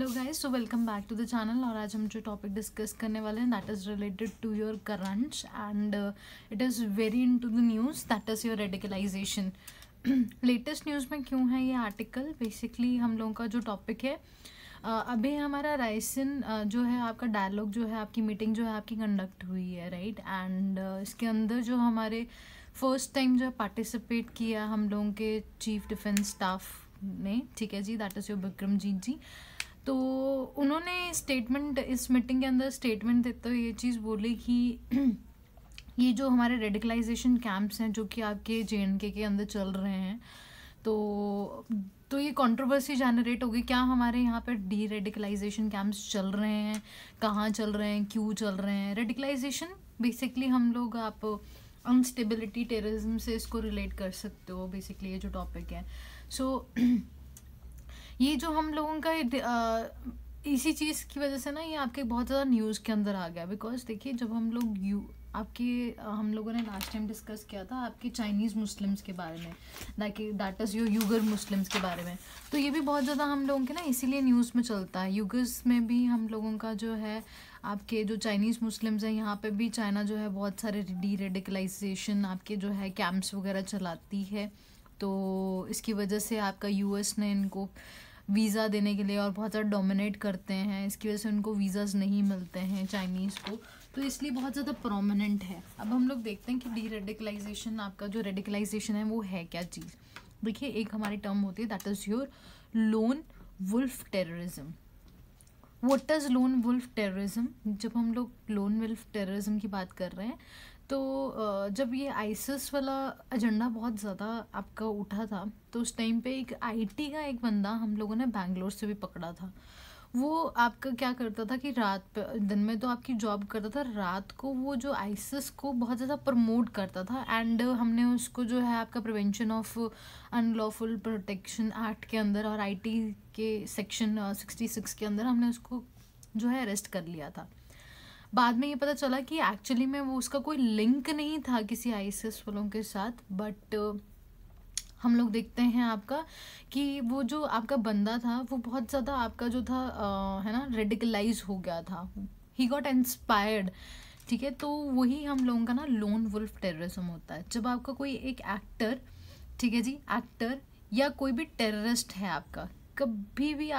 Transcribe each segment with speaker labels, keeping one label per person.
Speaker 1: Hello guys, so welcome back to the channel. और आज हम जो टॉपिक डिस्कस करने वाले हैं that is related to your currents and it is very in to the news, that is your radicalisation. Latest news में क्यों है ये आर्टिकल? बेसिकली हम लोगों का जो टॉपिक है अभी हमारा राइसिन जो है आपका डायलॉग जो है आपकी मीटिंग जो है आपकी कंडक्ट हुई है, राइट। एंड इसके अंदर जो हमारे फर्स्ट टाइम जो है पार्टिसिपेट किया हम लोगों के चीफ डिफेंस स्टाफ ने, ठीक है जी, that is your Vikramjit ji. तो उन्होंने स्टेटमेंट इस मीटिंग के अंदर स्टेटमेंट देते हुए ये चीज़ बोली कि ये जो हमारे रेडिकलाइजेशन कैंप्स हैं जो कि आपके JNK के अंदर चल रहे हैं, तो ये कंट्रोवर्सी जनरेट होगी। क्या हमारे यहाँ पर डी रेडिकलाइजेशन कैंप्स चल रहे हैं, कहाँ चल रहे हैं, क्यों चल रहे हैं? रेडिकलाइजेशन बेसिकली हम लोग आप अनस्टेबिलिटी टेररिज्म से इसको रिलेट कर सकते हो, बेसिकली ये जो टॉपिक है। सो ये जो हम लोगों का इसी चीज़ की वजह से ना ये आपके बहुत ज़्यादा न्यूज़ के अंदर आ गया। बिकॉज देखिए जब हम लोग हम लोगों ने लास्ट टाइम डिस्कस किया था आपके चाइनीज़ मुस्लिम्स के बारे में, that is your Uyghur Muslims के बारे में। तो ये भी बहुत ज़्यादा हम लोगों के ना इसीलिए न्यूज़ में चलता है। यूगर्स में भी हम लोगों का जो है आपके जो चाइनीज़ मुस्लिम्स हैं यहाँ पे भी चाइना जो है बहुत सारे डी रेडिकलाइजेशन आपके जो है कैंप्स वगैरह चलाती है। तो इसकी वजह से आपका US ने इनको वीज़ा देने के लिए और बहुत ज़्यादा डोमिनेट करते हैं, इसकी वजह से उनको वीज़ाज़ नहीं मिलते हैं चाइनीज़ को, तो इसलिए बहुत ज़्यादा प्रोमिनेंट है। अब हम लोग देखते हैं कि डी रेडिकलाइजेशन आपका जो रेडिकलाइजेशन है वो है क्या चीज़। देखिए एक हमारी टर्म होती है that is your lone wolf terrorism. What is lone wolf terrorism? जब हम लोग लोन वुल्फ टेररिज्म की बात कर रहे हैं तो जब ये आइसिस वाला एजेंडा बहुत ज़्यादा आपका उठा था तो उस टाइम पे एक IT का एक बंदा हम लोगों ने बैंगलोर से भी पकड़ा था। वो आपका क्या करता था कि दिन में तो आपकी जॉब करता था, रात को वो जो आइसिस को बहुत ज़्यादा प्रमोट करता था। एंड हमने उसको जो है आपका prevention of unlawful protection act के अंदर और IT के सेक्शन 66 के अंदर हमने उसको जो है अरेस्ट कर लिया था। बाद में ये पता चला कि एक्चुअली में वो उसका कोई लिंक नहीं था किसी आइसिस वालों के साथ। बट हम लोग देखते हैं आपका कि वो जो आपका बंदा था वो बहुत ज़्यादा आपका जो था है ना रेडिकलाइज हो गया था, ही गॉट इंस्पायर्ड, ठीक है। तो वही हम लोगों का ना लोन वुल्फ टेररिज्म होता है। जब आपका कोई एक एक्टर, ठीक है जी, एक्टर या कोई भी टेररिस्ट है आपका कभी भी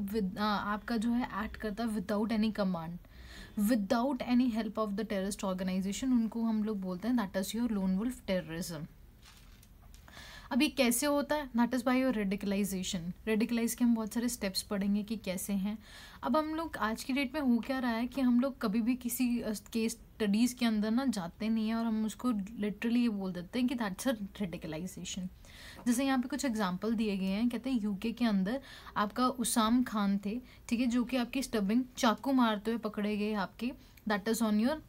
Speaker 1: आपका जो है एक्ट करता है without any command, without any help of the terrorist organisation, उनको हम लोग बोलते हैं that is your lone wolf terrorism. अब ये कैसे होता है? That is by your radicalisation. Radicalise के हम बहुत सारे स्टेप्स पढ़ेंगे कि कैसे हैं। अब हम लोग आज की डेट में हो क्या रहा है कि हम लोग कभी भी किसी केस स्टडीज़ के अंदर ना जाते नहीं हैं और हम उसको लिटरली ये बोल देते हैं कि दैट्स अ रेडिकलाइजेशन। जैसे यहाँ पे कुछ एग्जांपल दिए गए हैं, कहते हैं UK के अंदर आपका उसाम खान थे, ठीक है, जो कि आपकी स्टबिंग चाकू मारते हुए पकड़े गए आपके, that is on your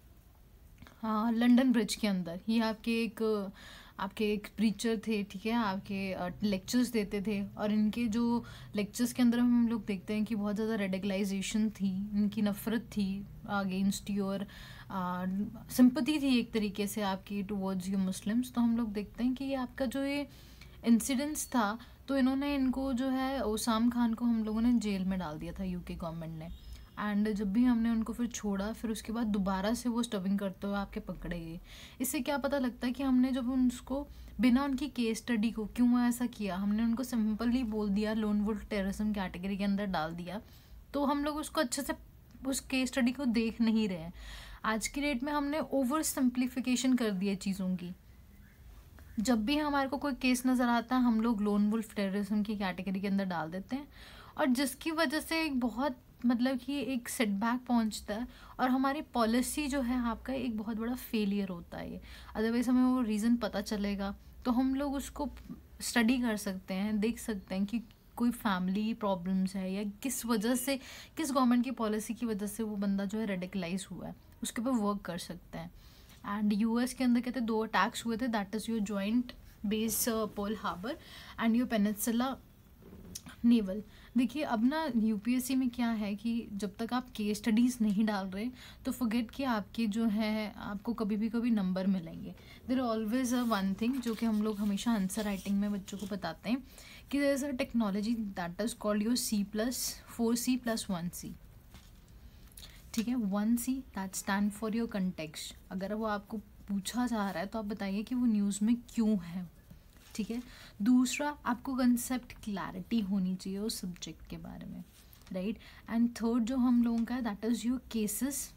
Speaker 1: London Bridge के अंदर। ये आपके एक प्रीचर थे, ठीक है, आपके लेक्चर्स देते थे और इनके जो लेक्चर्स के अंदर हम लोग देखते हैं कि बहुत ज़्यादा रेडिकलाइजेशन थी, इनकी नफ़रत थी अगेंस्ट योर सिंपैथी थी एक तरीके से आपकी टुवर्ड्स यू मुस्लिम्स। तो हम लोग देखते हैं कि ये आपका जो ये इंसिडेंट्स था तो इन्होंने इनको जो है उसाम खान को हम लोगों ने जेल में डाल दिया था UK गवर्नमेंट ने। एंड जब भी हमने उनको फिर छोड़ा फिर उसके बाद दोबारा से वो स्टबिंग करते हुए आपके पकड़े गए। इससे क्या पता लगता है कि हमने जब उसको बिना उनकी केस स्टडी को क्यों ऐसा किया, हमने उनको सिंपली बोल दिया लोन वुल्फ टेररिज्म कैटेगरी के अंदर डाल दिया, तो हम लोग उसको अच्छे से उस केस स्टडी को देख नहीं रहे हैं। आज की डेट में हमने ओवर सिंप्लीफिकेशन कर दिया चीज़ों की। जब भी हमारे को कोई केस नज़र आता है हम लोग लोन वुल्फ टेररिज्म की कैटेगरी के अंदर डाल देते हैं, और जिसकी वजह से एक बहुत मतलब कि एक सेटबैक पहुंचता है और हमारी पॉलिसी जो है आपका एक बहुत बड़ा फेलियर होता है। ये अदरवाइज हमें वो रीज़न पता चलेगा तो हम लोग उसको स्टडी कर सकते हैं, देख सकते हैं कि कोई फैमिली प्रॉब्लम्स है या किस वजह से, किस गवर्नमेंट की पॉलिसी की वजह से वो बंदा जो है रेडिकलाइज हुआ है, उसके ऊपर वर्क कर सकते हैं। एंड US के अंदर कहते हैं 2 अटैक्स हुए थे, that is your joint base Pearl Harbor and your peninsula naval. देखिए अब ना UPSC में क्या है कि जब तक आप केस स्टडीज़ नहीं डाल रहे तो फॉरगेट कि आपके जो है आपको कभी भी कभी नंबर मिलेंगे। देयर ऑलवेज वन थिंग जो कि हम लोग हमेशा आंसर राइटिंग में बच्चों को बताते हैं कि there is a technology that is called your C+4C+1C, ठीक है। 1C that stand for your context. अगर वो आपको पूछा जा रहा है तो आप बताइए कि वो न्यूज़ में क्यों है, ठीक है। दूसरा, आपको कंसेप्ट क्लैरिटी होनी चाहिए उस सब्जेक्ट के बारे में, राइट। एंड थर्ड जो हम लोगों का है दैट इज़ योर केसेस,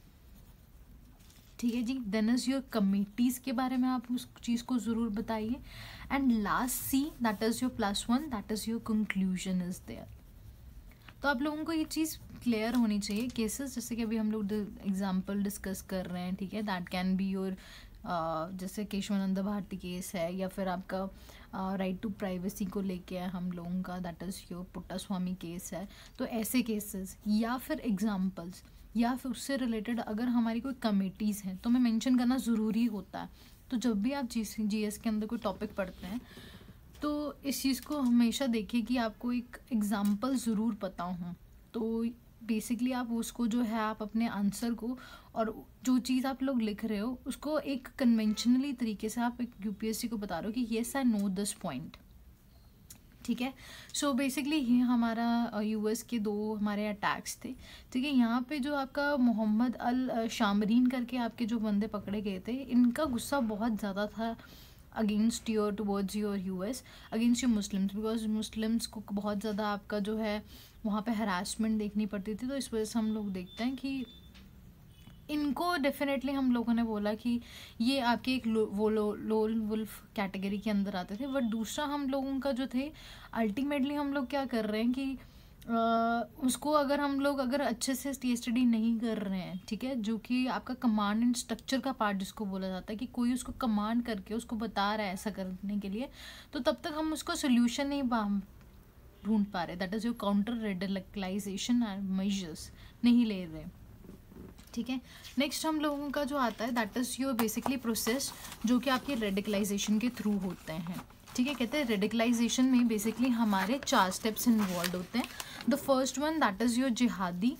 Speaker 1: ठीक है जी। देन इज़ योर कमिटीज़ के बारे में आप उस चीज़ को ज़रूर बताइए। And last C that is your +1 that is your conclusion is there. तो आप लोगों को ये चीज़ क्लियर होनी चाहिए। केसेस जैसे कि अभी हम लोग एग्जाम्पल डिस्कस कर रहे हैं, ठीक है, दैट कैन बी योर जैसे केशवानंद भारती केस है, या फिर आपका राइट टू प्राइवेसी को लेके है हम लोगों का, that is your Puttaswamy case है। तो ऐसे केसेस या फिर एग्जाम्पल्स या फिर उससे रिलेटेड अगर हमारी कोई कमेटीज़ हैं तो मैं मेंशन करना ज़रूरी होता है। तो जब भी आप GS के अंदर कोई टॉपिक पढ़ते हैं तो इस चीज़ को हमेशा देखिए कि आपको एक एग्ज़ाम्पल ज़रूर पता हो। तो बेसिकली आप उसको जो है आप अपने आंसर को और जो चीज़ आप लोग लिख रहे हो उसको एक कन्वेंशनली तरीके से आप एक UPSC को बता रहे हो कि yes I know this point, ठीक है। सो बेसिकली ये हमारा US के 2 हमारे अटैक्स थे, ठीक है। यहाँ पे जो आपका मोहम्मद अल-शामरीन करके आपके जो बंदे पकड़े गए थे, इनका गुस्सा बहुत ज़्यादा था against your towards your US, against your Muslims, because Muslims को बहुत ज़्यादा आपका जो है वहाँ पे हरासमेंट देखनी पड़ती थी। तो इस वजह से हम लोग देखते हैं कि इनको डेफिनेटली हम लोगों ने बोला कि ये आपके एक लोल वुल्फ कैटेगरी के अंदर आते थे। बट दूसरा हम लोगों का जो थे अल्टीमेटली हम लोग क्या कर रहे हैं कि उसको अगर हम लोग अगर अच्छे से स्टडी नहीं कर रहे हैं, ठीक है, जो कि आपका कमांड एंड स्ट्रक्चर का पार्ट जिसको बोला जाता है कि कोई उसको कमांड करके उसको बता रहा है ऐसा करने के लिए, तो तब तक हम उसको सोल्यूशन नहीं ढूंढ पा रहे। That is your counter radicalisation and measures नहीं ले रहे, ठीक है। नेक्स्ट हम लोगों का जो आता है that is your basically process जो कि आपके रेडिकलाइजेशन के थ्रू होते हैं, ठीक है। कहते हैं रेडिकलाइजेशन में बेसिकली हमारे 4 स्टेप्स इन्वॉल्व होते हैं। The first one that is your jihadi.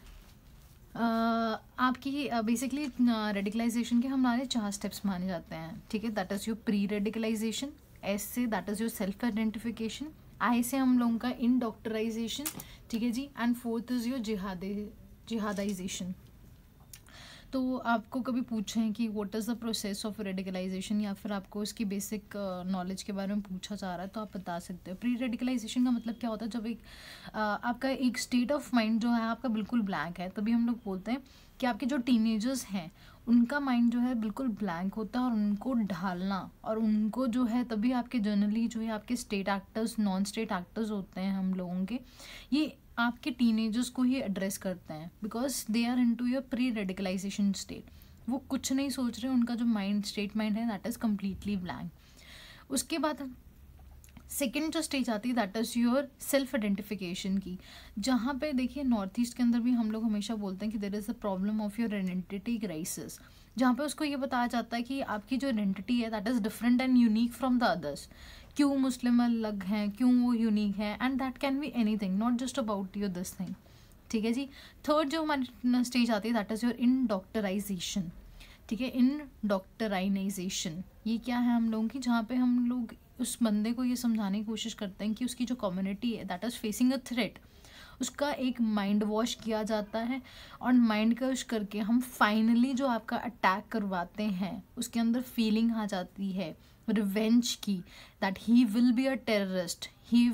Speaker 1: आपकी बेसिकली रेडिकलाइजेशन के हमारे 4 स्टेप्स माने जाते हैं, ठीक है। That is your pre radicalisation, S से that is your self identification, I से हम लोगों का इंडोक्टराइजेशन, ठीक है जी। And fourth is your jihadisation. तो आपको कभी पूछें कि what is the process of radicalisation या फिर आपको इसकी बेसिक नॉलेज के बारे में पूछा जा रहा है तो आप बता सकते हो। प्री रेडिकलाइजेशन का मतलब क्या होता है, जब एक आपका एक स्टेट ऑफ माइंड जो है आपका बिल्कुल ब्लैंक है, तभी हम लोग बोलते हैं कि आपके जो टीनेजर्स हैं उनका माइंड जो है बिल्कुल ब्लैंक होता है और उनको ढालना और उनको जो है तभी आपके जनरली जो है आपके state actors non state actors होते हैं हम लोगों के, ये आपके टीनेजर्स को ही एड्रेस करते हैं because they are into your pre radicalisation state. वो कुछ नहीं सोच रहे, उनका जो माइंड स्टेट माइंड है दैट इज़ कम्प्लीटली ब्लैंक। उसके बाद सेकेंड जो स्टेज आती है that is your self identification की, जहाँ पे देखिए नॉर्थ ईस्ट के अंदर भी हम लोग हमेशा बोलते हैं कि there is a problem of your identity crisis, जहाँ पे उसको ये बताया जाता है कि आपकी जो आइडेंटिटी है that is different and unique from the others. क्यों मुस्लिम अलग हैं, क्यों वो यूनिक है, and that can be anything, not just about your this thing, ठीक है जी। थर्ड जो हमारी स्टेज आती है दैट इज़ योर इंडोक्टराइजेशन, ठीक है। इंडोक्टराइजेशन ये क्या है हम लोगों की, जहाँ पे हम लोग उस बंदे को ये समझाने की कोशिश करते हैं कि उसकी जो कम्युनिटी है that is facing a threat, उसका एक माइंड वॉश किया जाता है और माइंड वॉश करके हम फाइनली जो आपका अटैक करवाते हैं उसके अंदर फीलिंग आ जाती है रिवेंज की, that he will be a terrorist,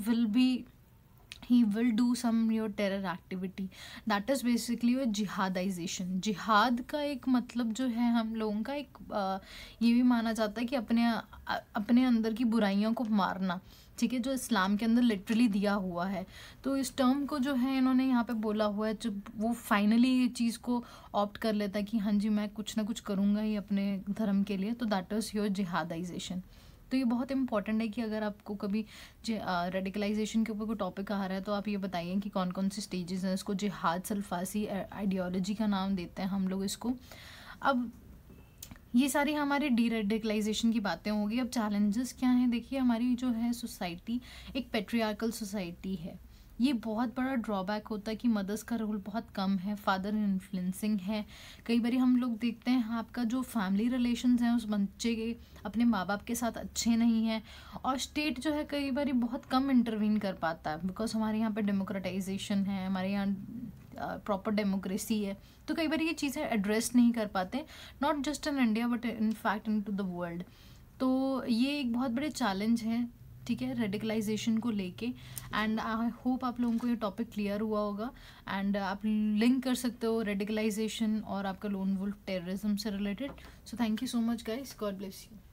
Speaker 1: he will do some your terror activity, that is basically your jihadisation. जिहाद का एक मतलब जो है हम लोगों का एक ये भी माना जाता है कि अपने अंदर की बुराइयों को मारना, ठीक है, जो इस्लाम के अंदर लिटरली दिया हुआ है। तो इस टर्म को जो है इन्होंने यहाँ पे बोला हुआ है, जब वो फाइनली ये चीज़ को ऑप्ट कर लेता है कि हाँ जी मैं कुछ ना कुछ करूँगा ही अपने धर्म के लिए, तो दैट इज़ योर जिहादाइजेशन। तो ये बहुत इंपॉर्टेंट है कि अगर आपको कभी रेडिकलाइजेशन के ऊपर कोई टॉपिक आ रहा है तो आप ये बताइए कि कौन कौन से स्टेजेस हैं। इसको जिहाद सल्फासी आइडियोलॉजी का नाम देते हैं हम लोग इसको। अब ये सारी हमारी डी रेडिकलाइजेशन की बातें होगी। अब चैलेंजेस क्या हैं, देखिए हमारी जो है सोसाइटी एक पेट्रियार्कल सोसाइटी है, ये बहुत बड़ा ड्रॉबैक होता है कि मदर्स का रोल बहुत कम है, फादर इन्फ्लुएंसिंग है। कई बार हम लोग देखते हैं आपका जो फैमिली रिलेशंस हैं उस बच्चे के अपने माँ बाप के साथ अच्छे नहीं हैं, और स्टेट जो है कई बार बहुत कम इंटरवीन कर पाता है, बिकॉज हमारे यहाँ पे डेमोक्रेटाइजेशन है, हमारे यहाँ प्रॉपर डेमोक्रेसी है, तो कई बार ये चीज़ें एड्रेस नहीं कर पाते, not just in India but in fact in to the world. तो ये एक बहुत बड़े चैलेंज है, ठीक है, रेडिकलाइजेशन को लेके। एंड आई होप आप लोगों को ये टॉपिक क्लियर हुआ होगा, एंड आप लिंक कर सकते हो रेडिकलाइजेशन और आपका लोन वुल्फ टेररिज्म से related. So thank you so much guys, God bless you.